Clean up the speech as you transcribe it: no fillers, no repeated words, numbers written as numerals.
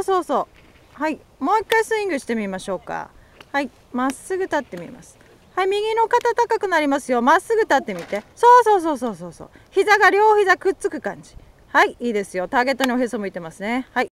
そうそう。はい、もう一回スイングしてみましょうか。はい、まっすぐ立ってみます。はい、右の肩高くなりますよ。まっすぐ立ってみて。そう。膝が両膝くっつく感じ。はい、いいですよ。ターゲットにおへそ向いてますね。はい。